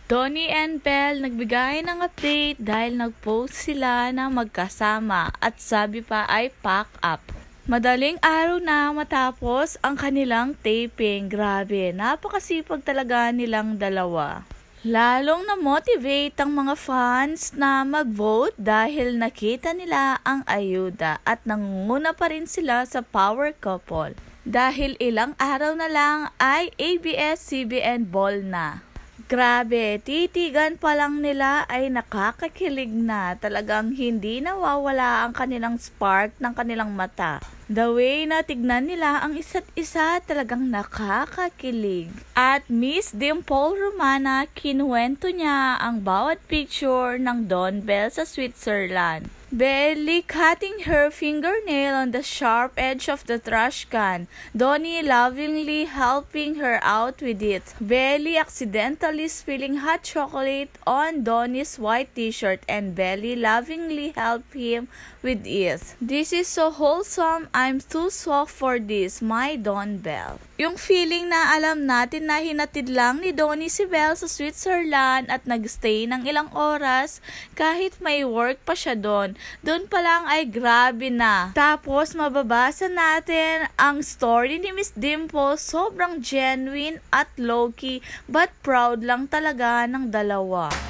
Donnie and Belle nagbigay ng update dahil nag-post sila na magkasama at sabi pa ay pack up. Madaling araw na matapos ang kanilang taping. Grabe, napakasipag talaga nilang dalawa. Lalong na-motivate ang mga fans na mag-vote dahil nakita nila ang ayuda at nangunguna pa rin sila sa power couple. Dahil ilang araw na lang ay ABS-CBN ball na. Grabe, titigan pa lang nila ay nakakakilig na. Talagang hindi nawawala ang kanilang spark ng kanilang mata. The way na tignan nila ang isa't isa talagang nakakakilig. At Miss Dimple Romana, kinuwento niya ang bawat picture ng Don Bell sa Switzerland. Belly cutting her fingernail on the sharp edge of the trash can. Donnie lovingly helping her out with it. Belly accidentally spilling hot chocolate on Donnie's white t-shirt and Belly lovingly helped him with it. This is so wholesome. I'm too soft for this, my Don Bell. Yung feeling na alam natin na hinatid lang ni Donnie si Belle sa Switzerland at nagstay ng ilang oras kahit may work pa siya doon. Doon pa lang ay grabe na. Tapos mababasa natin ang story ni Miss Dimple, sobrang genuine at low-key but proud lang talaga ng dalawa.